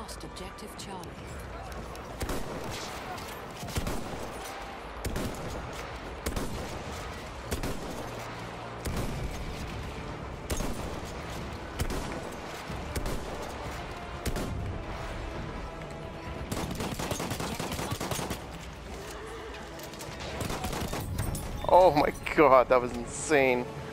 lost objective Charlie. Oh my god, that was insane.